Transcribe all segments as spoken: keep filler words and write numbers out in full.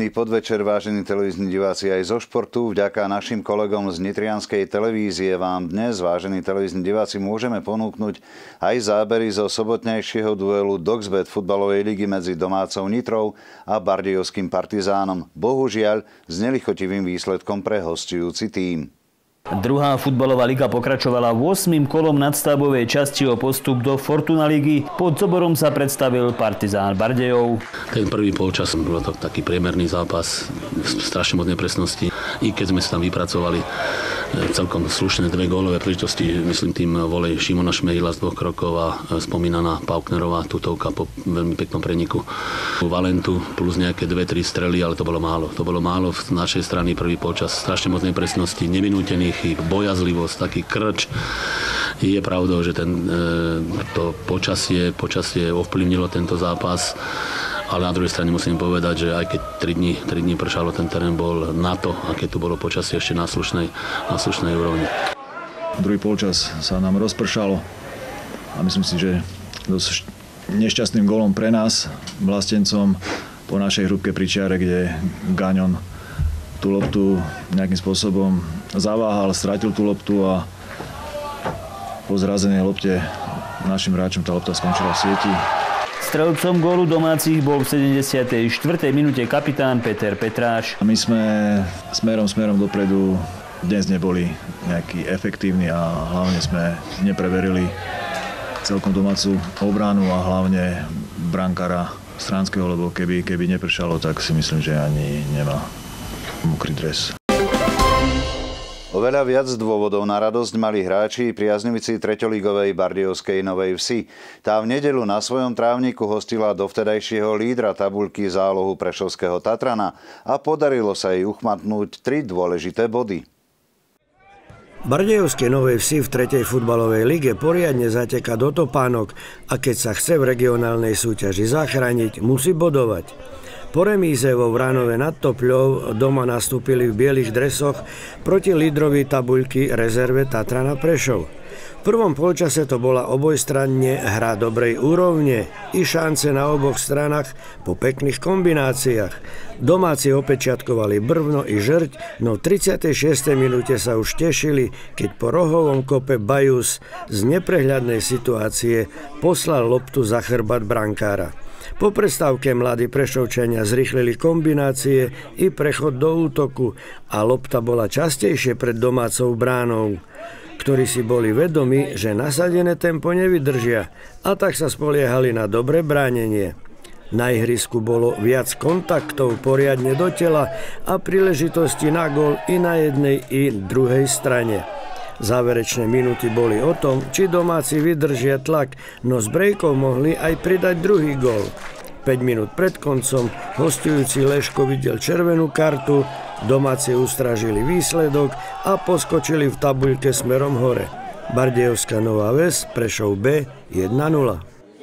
Pekný podvečer, vážení televízni diváci aj zo športu. Vďaka našim kolegom z nitrianskej televízie vám dnes, vážení televízni diváci, môžeme ponúknuť aj zábery zo sobotnejšieho duelu Doxbet futbalovej ligy medzi domácou Nitrou a bardejovským Partizánom. Bohužiaľ, s nelichotivým výsledkom pre hostujúci tím. Druhá futbalová liga pokračovala ôsmym kolom nadstavbovej časti o postup do Fortuna ligy. Pod Zoborom sa predstavil Partizán Bardejov. Ten prvý polčas bol to taký priemerný zápas, strašne moc nepresností. I keď sme sa tam vypracovali celkom slušné dve gólové príležitosti, myslím tým volej Šimona Šmejila z dvoch krokov a spomínaná Pauknerová tutovka po veľmi peknom preniku Valentu plus nejaké dve tri strely, ale to bolo málo. To bolo málo z našej strany prvý polčas, strašne moc nepresností, nevinútených chýb, bojazlivosť, taký krč. Je pravdou, že ten, to počasie, počasie ovplyvnilo tento zápas, ale na druhej strane musím povedať, že aj keď tri dni, tri dni pršalo, ten terén bol na to, aké tu bolo počasie ešte na slušnej, na slušnej úrovni. Druhý polčas sa nám rozpršalo a myslím si, že dosť nešťastným gólom pre nás, vlastencom, po našej hrúbke pri čiare, kde Gaňon tú loptu nejakým spôsobom zaváhal, stratil tú loptu a po zrazenej lopte našim hráčom tá lopta skončila v sieti. Strelcom gólu domácich bol v sedemdesiatej štvrtej minúte kapitán Peter Petráš. My sme smerom, smerom dopredu dnes neboli nejaký efektívni a hlavne sme nepreverili celkom domácu obranu a hlavne brankára Stranského, lebo keby, keby nepršalo, tak si myslím, že ani nemá mokrý dres. Oveľa viac dôvodov na radosť mali hráči priaznivici treťolígovej bardejovskej Novej Vsi. Tá v nedeľu na svojom trávniku hostila dovtedajšieho lídra tabuľky zálohu prešovského Tatrana a podarilo sa jej uchmatnúť tri dôležité body. Bardejovskej Novej Vsi v tretej futbalovej lige poriadne zateka do topánok a keď sa chce v regionálnej súťaži zachrániť, musí bodovať. Po remíze vo Vránove nad Topľou doma nastúpili v bielých dresoch proti lídrovi tabuľky rezerve Tatrana Prešov. V prvom polčase to bola obojstranne hra dobrej úrovne i šance na oboch stranách po pekných kombináciách. Domáci opečiatkovali brvno i žrť, no v tridsiatej šiestej minúte sa už tešili, keď po rohovom kope Bajus z neprehľadnej situácie poslal loptu za chrbát brankára. Po prestávke mladí Prešovčania zrýchlili kombinácie i prechod do útoku a lopta bola častejšie pred domácou bránou, ktorí si boli vedomi, že nasadené tempo nevydržia a tak sa spoliehali na dobré bránenie. Na ihrisku bolo viac kontaktov poriadne do tela a príležitosti na gól i na jednej i druhej strane. Záverečné minúty boli o tom, či domáci vydržia tlak, no z brejkov mohli aj pridať druhý gól. päť minút pred koncom hostujúci Leško videl červenú kartu, domáci ustražili výsledok a poskočili v tabuľke smerom hore. Bardejovská Nová Ves, Prešov B jedna nula.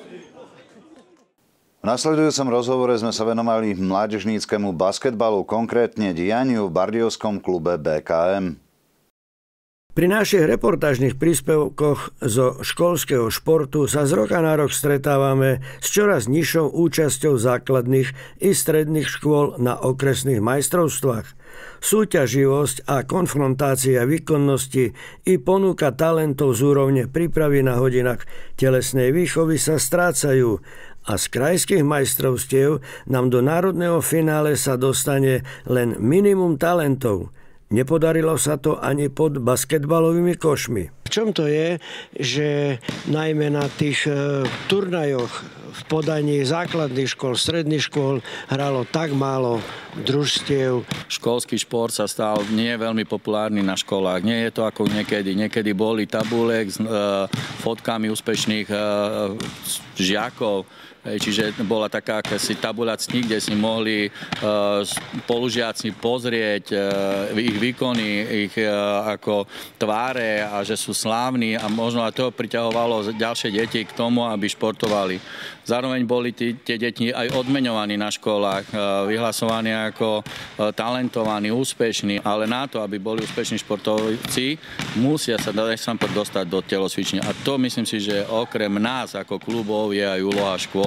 V nasledujúcom rozhovore sme sa venovali mládežníckemu basketbalu, konkrétne dianiu v bardejovskom klube bé ká em. Pri našich reportážnych príspevkoch zo školského športu sa z roka na rok stretávame s čoraz nižšou účasťou základných i stredných škôl na okresných majstrovstvách. Súťaživosť a konfrontácia výkonnosti i ponuka talentov z úrovne prípravy na hodinách telesnej výchovy sa strácajú a z krajských majstrovstiev nám do národného finále sa dostane len minimum talentov. Nepodarilo sa to ani pod basketbalovými košmi. V čom to je, že najmä na tých e, turnajoch v podaní základných škôl, stredných škôl hralo tak málo družstiev. Školský šport sa stal nie veľmi populárny na školách. Nie je to ako niekedy. Niekedy boli tabulek s e, fotkami úspešných e, žiakov. Čiže bola taká akási tabuľa ctí, kde si mohli uh, spolužiaci pozrieť uh, ich výkony, ich uh, ako tváre a že sú slávni a možno aj to priťahovalo ďalšie deti k tomu, aby športovali. Zároveň boli tí, tie deti aj odmeňovaní na školách, uh, vyhlasovaní ako uh, talentovaní, úspešní, ale na to, aby boli úspešní športovci, musia sa dostať do telocvične. A to myslím si, že okrem nás ako klubov je aj úloha škôl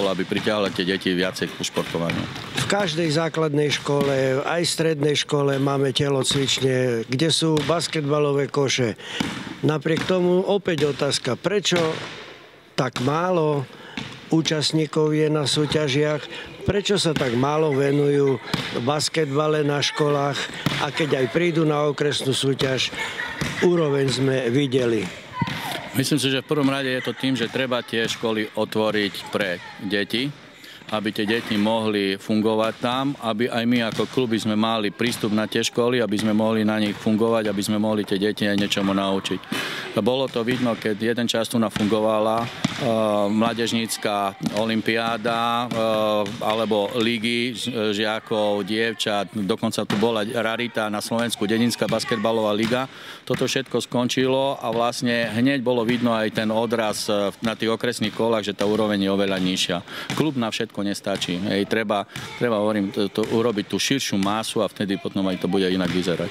bolo, aby pritiahli tie deti viacej ku športovaniu. V každej základnej škole, aj strednej škole máme telocvične, kde sú basketbalové koše. Napriek tomu opäť otázka, prečo tak málo účastníkov je na súťažiach, prečo sa tak málo venujú basketbale na školách a keď aj prídu na okresnú súťaž, úroveň sme videli. Myslím si, že v prvom rade je to tým, že treba tie školy otvoriť pre deti, aby tie deti mohli fungovať tam, aby aj my ako kluby sme mali prístup na tie školy, aby sme mohli na nich fungovať, aby sme mohli tie deti aj niečomu naučiť. Bolo to vidno, keď jeden čas tu nafungovala uh, mládežnícka olympiáda uh, alebo ligy žiakov, dievčat, dokonca tu bola rarita na Slovensku, dedinská basketbalová liga. Toto všetko skončilo a vlastne hneď bolo vidno aj ten odraz na tých okresných kolách, že tá úroveň je oveľa nižšia. Klub na všetko nestačí. Hej, treba, treba hovorím, to, to, urobiť tú širšiu masu a vtedy potom aj to bude inak vyzerať.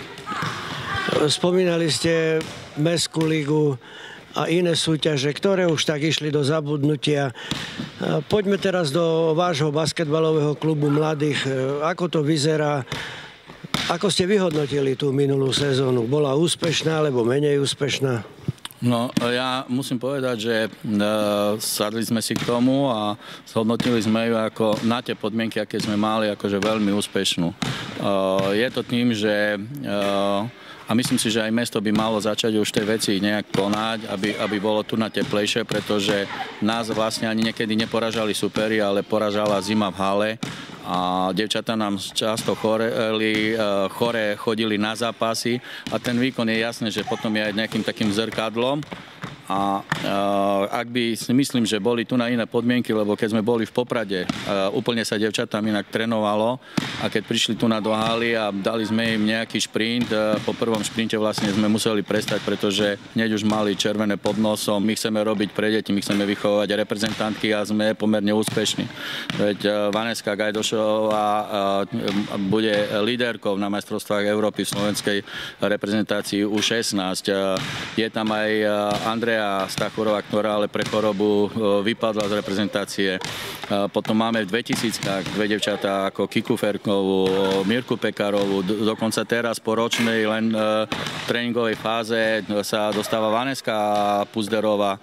Spomínali ste Mestskú ligu a iné súťaže, ktoré už tak išli do zabudnutia. Poďme teraz do vášho basketbalového klubu mladých. Ako to vyzerá? Ako ste vyhodnotili tú minulú sezónu? Bola úspešná alebo menej úspešná? No, ja musím povedať, že e, sadli sme si k tomu a zhodnotili sme ju ako na tie podmienky, aké sme mali, akože veľmi úspešnú. E, je to tým, že e, a myslím si, že aj mesto by malo začať už tej veci nejak konať, aby, aby bolo tu na teplejšie, pretože nás vlastne ani niekedy neporažali superi, ale poražala zima v hale. A dievčatá nám často choreli, chore chodili na zápasy a ten výkon je jasné, že potom je aj nejakým takým zrkadlom. A uh, ak by si myslím, že boli tu na iné podmienky, lebo keď sme boli v Poprade, uh, úplne sa dievčatám inak trénovalo a keď prišli tu na do haly a dali sme im nejaký šprint, uh, po prvom šprinte vlastne sme museli prestať, pretože hneď už mali červené pod nosom. My chceme robiť pre deti, my chceme vychovávať reprezentantky a sme pomerne úspešní. Veď uh, Vaneska Gajdošová uh, bude líderkou na majstrovstvách Európy v slovenskej reprezentácii U šestnásť. Uh, je tam aj uh, Andrea Stachurová, ktorá ale pre chorobu vypadla z reprezentácie. Potom máme v dvetisíckach dve devčatá ako Kiku Ferkovú, Mirku Pekarovú, dokonca teraz po ročnej len tréningovej fáze sa dostáva Vaneska Puzderová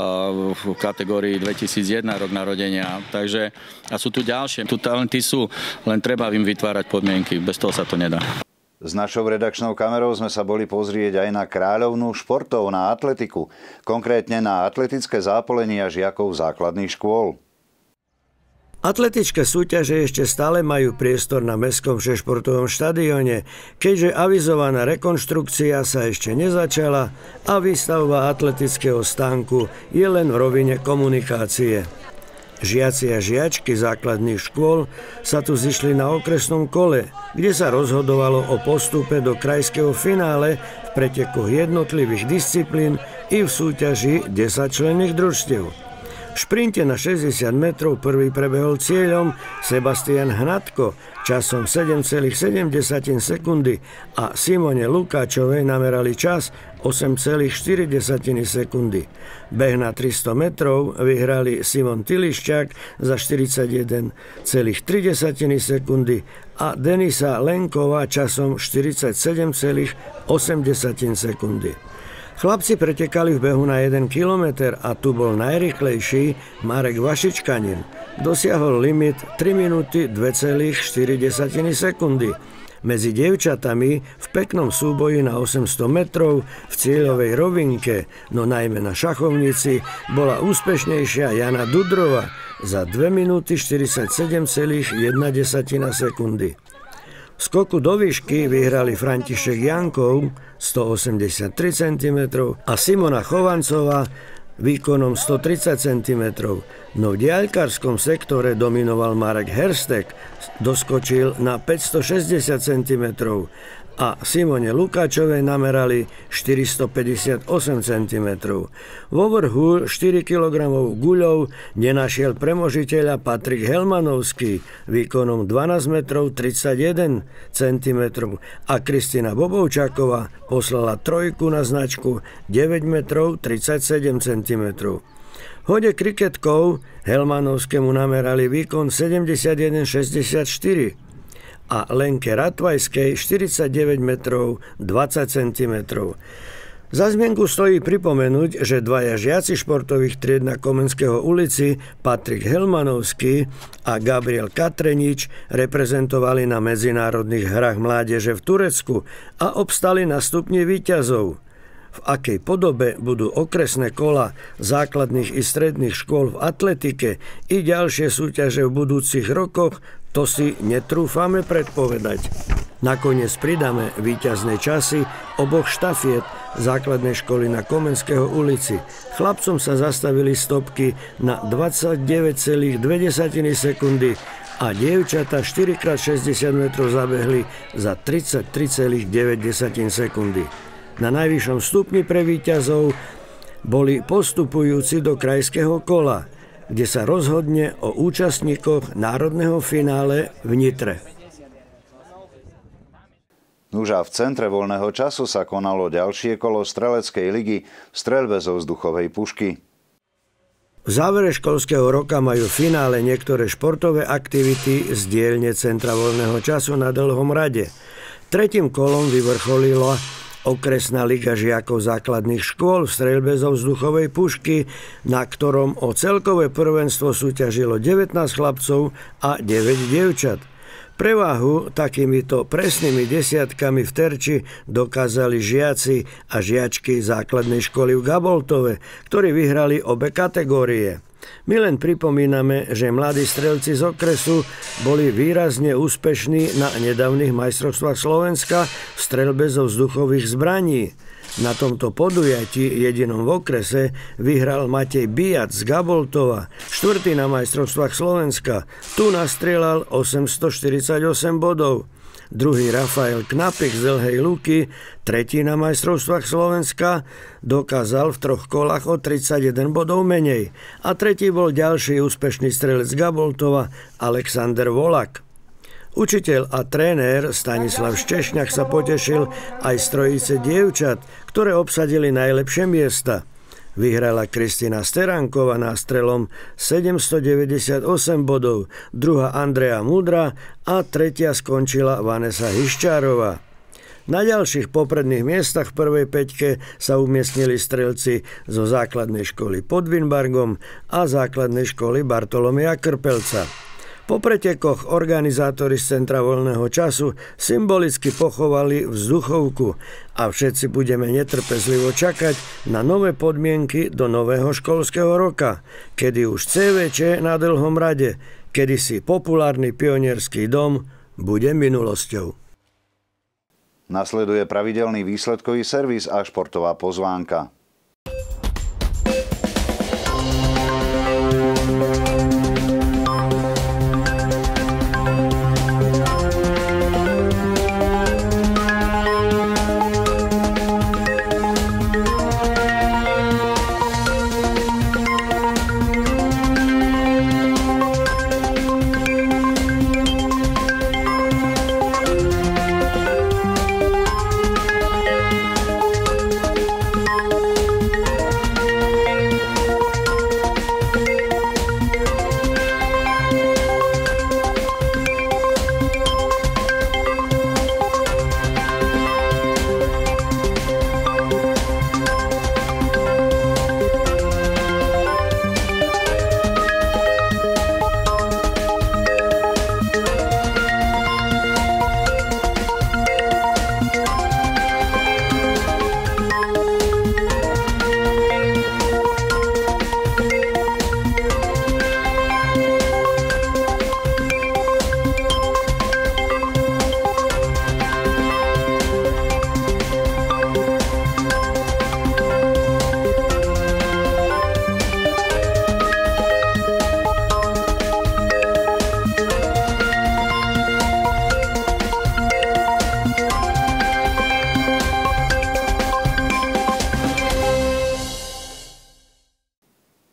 v kategórii dvetisícjeden rok narodenia. Takže a sú tu ďalšie. Tu talenty sú, len treba im vytvárať podmienky. Bez toho sa to nedá. S našou redakčnou kamerou sme sa boli pozrieť aj na kráľovnú športov, na atletiku, konkrétne na atletické zápolenia žiakov základných škôl. Atletické súťaže ešte stále majú priestor na mestskom všešportovom štadióne, keďže avizovaná rekonštrukcia sa ešte nezačala a výstavba atletického stánku je len v rovine komunikácie. Žiaci a žiačky základných škôl sa tu zišli na okresnom kole, kde sa rozhodovalo o postupe do krajského finále v pretekoch jednotlivých disciplín i v súťaži desaťčlenných družstiev. V šprinte na šesťdesiat metrov prvý prebehol cieľom Sebastian Hnatko časom sedem celých sedem sekundy a Simone Lukáčovej namerali čas osem celých štyri sekundy. Beh na tristo metrov vyhrali Simon Tiliščák za štyridsaťjeden celých tri sekundy a Denisa Lenková časom štyridsaťsedem celých osem sekundy. Chlapci pretekali v behu na jeden kilometr a tu bol najrýchlejší Marek Vašičkanin. Dosiahol limit tri minúty dva celých štyri sekundy. Medzi dievčatami v peknom súboji na osemsto metrov v cieľovej rovinke, no najmä na šachovnici, bola úspešnejšia Jana Dudrova za dva minúty štyridsaťsedem celých jedna sekundy. V skoku do výšky vyhrali František Jankov stoosemdesiattri centimetrov a Simona Chovancová výkonom stotridsať centimetrov. No v diaľkarskom sektore dominoval Marek Herstek, doskočil na päťstošesťdesiat centimetrov a Simone Lukáčovej namerali štyristopäťdesiatosem centimetrov. Vo vrchu štyri kilogramov guľov nenašiel premožiteľa Patrik Helmanovský výkonom dvanásť metrov tridsaťjeden centimetrov a Kristina Bobovčáková poslala trojku na značku deväť metrov tridsaťsedem centimetrov. hode kriketkov Helmanovskému namerali výkon sedemdesiatjeden šesťdesiatštyri a Lenke Ratvajskej štyridsaťdeväť metrov dvadsať centimetrov. Za zmienku stojí pripomenúť, že dvaja žiaci športových tried na Komenského ulici, Patrik Helmanovský a Gabriel Katrenič, reprezentovali na medzinárodných hrách mládeže v Turecku a obstali na stupni víťazov. V akej podobe budú okresné kola základných i stredných škôl v atletike i ďalšie súťaže v budúcich rokoch, to si netrúfame predpovedať. Nakoniec pridáme víťazné časy oboch štafiet základnej školy na Komenského ulici. Chlapcom sa zastavili stopky na dvadsaťdeväť celá dve sekundy a dievčatá štyri krát šesťdesiat metrov zabehli za tridsaťtri celá deväť sekundy. Na najvyššom stupni pre víťazov boli postupujúci do krajského kola, kde sa rozhodne o účastníkoch národného finále v Nitre. Nuž a v centre voľného času sa konalo ďalšie kolo streleckej ligy v streľbe zo vzduchovej pušky. V závere školského roka majú v finále niektoré športové aktivity z dielne Centra voľného času na Dlhom Rade. Tretím kolom vyvrcholila okresná liga žiakov základných škôl v streľbe zo vzduchovej pušky, na ktorom o celkové prvenstvo súťažilo devätnásť chlapcov a deväť dievčat. Prevahu takýmito presnými desiatkami v terči dokázali žiaci a žiačky základnej školy v Gaboltove, ktorí vyhrali obe kategórie. My len pripomíname, že mladí strelci z okresu boli výrazne úspešní na nedávnych majstrovstvách Slovenska v streľbe zo vzduchových zbraní. Na tomto podujatí jedinom v okrese vyhral Matej Bijac z Gaboltova, štvrtý na majstrovstvách Slovenska. Tu nastrieľal osemstoštyridsaťosem bodov. Druhý Rafael Knapik z Dlhej Luky, tretí na majstrovstvách Slovenska, dokázal v troch kolách o tridsaťjeden bodov menej. A tretí bol ďalší úspešný strelec z Gaboltova, Alexander Volak. Učiteľ a tréner Stanislav Štešňák sa potešil aj z trojice dievčat, ktoré obsadili najlepšie miesta. Vyhrala Kristina Steránková nástrelom sedemstodeväťdesiatosem bodov, druhá Andrea Mudra a tretia skončila Vanesa Hiščárová. Na ďalších popredných miestach v prvej peťke sa umiestnili strelci zo základnej školy pod Vinbargom a základnej školy Bartolomeja Krpelca. Po pretekoch organizátori z Centra voľného času symbolicky pochovali vzduchovku a všetci budeme netrpezlivo čakať na nové podmienky do nového školského roka, kedy už cé vé čé na Dlhom Rade, kedysi populárny pionierský dom, bude minulosťou. Nasleduje pravidelný výsledkový servis a športová pozvánka.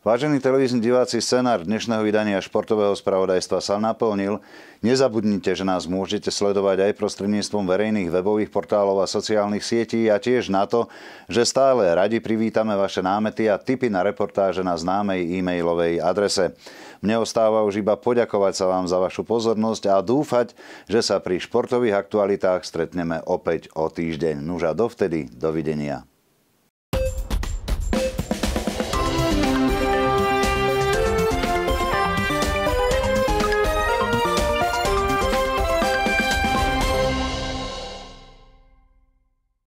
Vážení televízni diváci, scenár dnešného vydania športového spravodajstva sa naplnil. Nezabudnite, že nás môžete sledovať aj prostredníctvom verejných webových portálov a sociálnych sietí a tiež na to, že stále radi privítame vaše námety a tipy na reportáže na známej e-mailovej adrese. Mne ostáva už iba poďakovať sa vám za vašu pozornosť a dúfať, že sa pri športových aktualitách stretneme opäť o týždeň. Nuž a dovtedy, dovidenia.